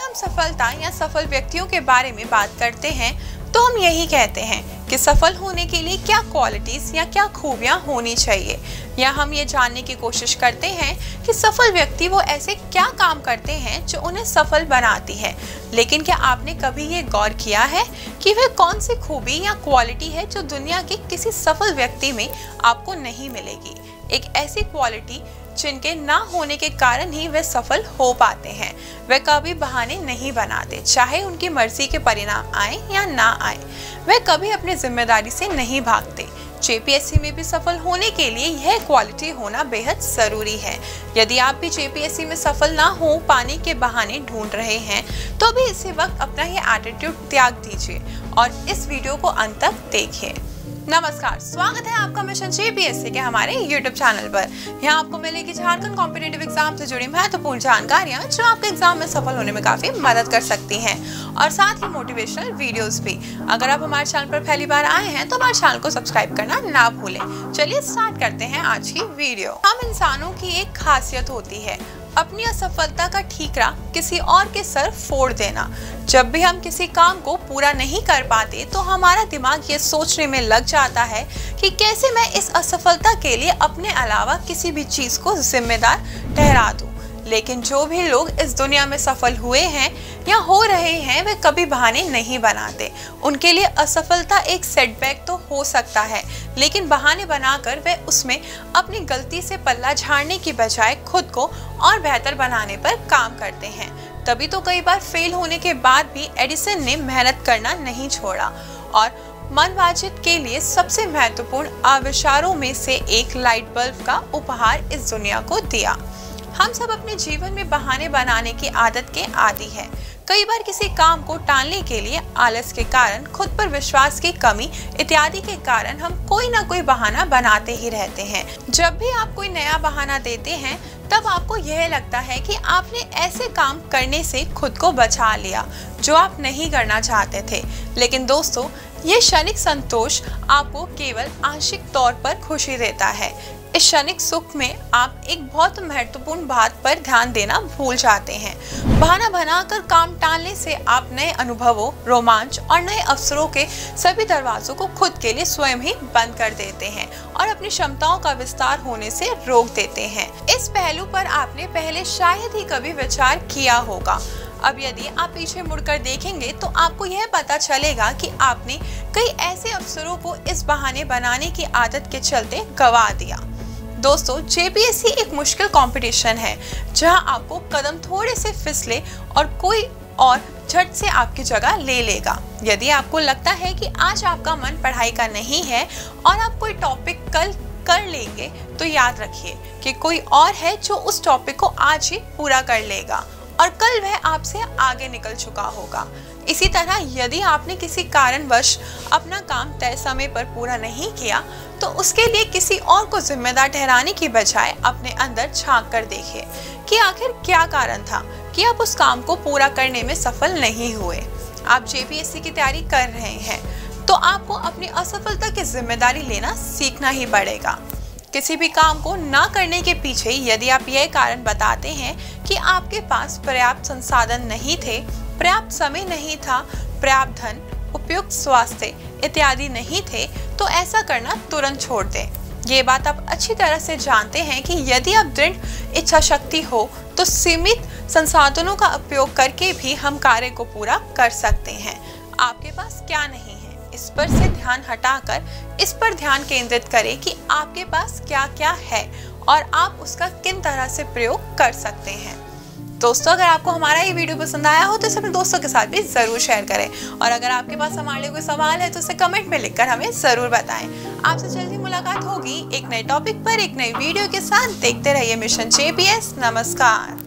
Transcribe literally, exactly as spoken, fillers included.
हम सफलता या सफल व्यक्तियों के बारे में बात करते हैं तो हम यही कहते हैं कि सफल होने के लिए क्या क्वालिटीज या क्या खूबियां होनी चाहिए, या हम ये जानने की कोशिश करते हैं कि सफल व्यक्ति वो ऐसे क्या काम करते हैं जो उन्हें सफल बनाती है। लेकिन क्या आपने कभी ये गौर किया है कि वह कौन सी खूबी या क्वालिटी है जो दुनिया के किसी सफल व्यक्ति में आपको नहीं मिलेगी? एक ऐसी क्वालिटी जिनके ना होने के कारण ही वे सफल हो पाते हैं। वे कभी बहाने नहीं बनाते, चाहे उनकी मर्जी के परिणाम आए या ना आए। वे कभी अपनी जिम्मेदारी से नहीं भागते। जे पी एस सी में भी सफल होने के लिए यह क्वालिटी होना बेहद जरूरी है। यदि आप भी जे पी एस सी में सफल ना हो पाने के बहाने ढूंढ रहे हैं तो भी इसी वक्त अपना ये एटीट्यूड त्याग दीजिए और इस वीडियो को अंत तक देखिए। नमस्कार, स्वागत है आपका mission J P S C के हमारे यूट्यूब चैनल पर। यहाँ आपको मिलेगी झारखंड कॉम्पिटिटिव एग्जाम से जुड़ी महत्वपूर्ण जानकारियाँ जो आपके एग्जाम में सफल होने में काफी मदद कर सकती हैं, और साथ ही मोटिवेशनल वीडियोस भी। अगर आप हमारे चैनल पर पहली बार आए हैं तो हमारे चैनल को सब्सक्राइब करना ना भूलें। चलिए स्टार्ट करते हैं आज की वीडियो। हम इंसानों की एक खासियत होती है अपनी असफलता का ठीकरा किसी और के सर फोड़ देना। जब भी हम किसी काम को पूरा नहीं कर पाते तो हमारा दिमाग ये सोचने में लग जाता है कि कैसे मैं इस असफलता के लिए अपने अलावा किसी भी चीज को जिम्मेदार ठहरा दूं। लेकिन जो भी लोग इस दुनिया में सफल हुए हैं या हो रहे हैं वे कभी बहाने नहीं बनाते। उनके लिए असफलता एक सेटबैक तो हो सकता है, लेकिन बहाने बनाकर वे उसमें अपनी गलती से पल्ला झाड़ने की बजाय खुद को और बेहतर बनाने पर काम करते हैं। तभी तो कई बार फेल होने के बाद भी एडिसन ने मेहनत करना नहीं छोड़ा और मनवांचित के लिए सबसे महत्वपूर्ण आविष्कारों में से एक लाइट बल्ब का उपहार इस दुनिया को दिया। हम सब अपने जीवन में बहाने बनाने की आदत के आदी हैं। कई बार किसी काम को टालने के लिए आलस के कारण, खुद पर विश्वास की कमी इत्यादि के कारण हम कोई ना कोई बहाना बनाते ही रहते हैं। जब भी आप कोई नया बहाना देते हैं तब आपको यह लगता है कि आपने ऐसे काम करने से खुद को बचा लिया जो आप नहीं करना चाहते थे। लेकिन दोस्तों, ये क्षणिक संतोष आपको केवल आंशिक तौर पर खुशी देता है। इस क्षणिक सुख में आप एक बहुत महत्वपूर्ण बात पर ध्यान देना भूल जाते हैं। बहाना बनाकर काम टालने से आप नए अनुभवों, रोमांच और नए अवसरों के सभी दरवाजों को खुद के लिए स्वयं ही बंद कर देते हैं और अपनी क्षमताओं का विस्तार होने से रोक देते हैं। इस पहलू पर आपने पहले शायद ही कभी विचार किया होगा। अब यदि आप पीछे मुड़कर देखेंगे तो आपको यह पता चलेगा कि आपने कई ऐसे अवसरों को इस बहाने बनाने की आदत के चलते गवा दिया। दोस्तों, जे पी एस सी एक मुश्किल कंपटीशन है जहां आपको कदम थोड़े से फिसले और कोई और झट से आपकी जगह ले लेगा। यदि आपको लगता है कि आज आपका मन पढ़ाई का नहीं है और आप कोई टॉपिक कल कर लेंगे तो याद रखिए कि कोई और है जो उस टॉपिक को आज ही पूरा कर लेगा और कल वह आपसे आगे निकल चुका होगा। इसी तरह यदि आपने किसी कारणवश अपना काम तय समय पर पूरा नहीं किया तो उसके लिए किसी और को जिम्मेदार ठहराने की बजाय अपने अंदर झांक कर देखिए कि आखिर क्या कारण था कि आप उस काम को पूरा करने में सफल नहीं हुए। आप जे पी एस सी की तैयारी कर रहे हैं तो आपको अपनी असफलता की जिम्मेदारी लेना सीखना ही पड़ेगा। किसी भी काम को ना करने के पीछे यदि आप यह कारण बताते हैं कि आपके पास पर्याप्त संसाधन नहीं थे, पर्याप्त समय नहीं था, पर्याप्त धन, उपयुक्त स्वास्थ्य इत्यादि नहीं थे, तो ऐसा करना तुरंत छोड़ दें। ये बात आप अच्छी तरह से जानते हैं कि यदि आप दृढ़ इच्छा शक्ति हो तो सीमित संसाधनों का उपयोग करके भी हम कार्य को पूरा कर सकते हैं। आपके पास क्या नहीं है, इस पर से ध्यान हटाकर इस पर ध्यान केंद्रित करें कि आपके पास क्या क्या है और आप उसका किन तरह से प्रयोग कर सकते हैं। दोस्तों, अगर आपको हमारा ये वीडियो पसंद आया हो तो इसे अपने दोस्तों के साथ भी जरूर शेयर करें, और अगर आपके पास हमारे लिए कोई सवाल है तो उसे कमेंट में लिखकर हमें जरूर बताएं। आपसे जल्दी मुलाकात होगी एक नए टॉपिक पर एक नई वीडियो के साथ। देखते रहिए मिशन जे पी एस। नमस्कार।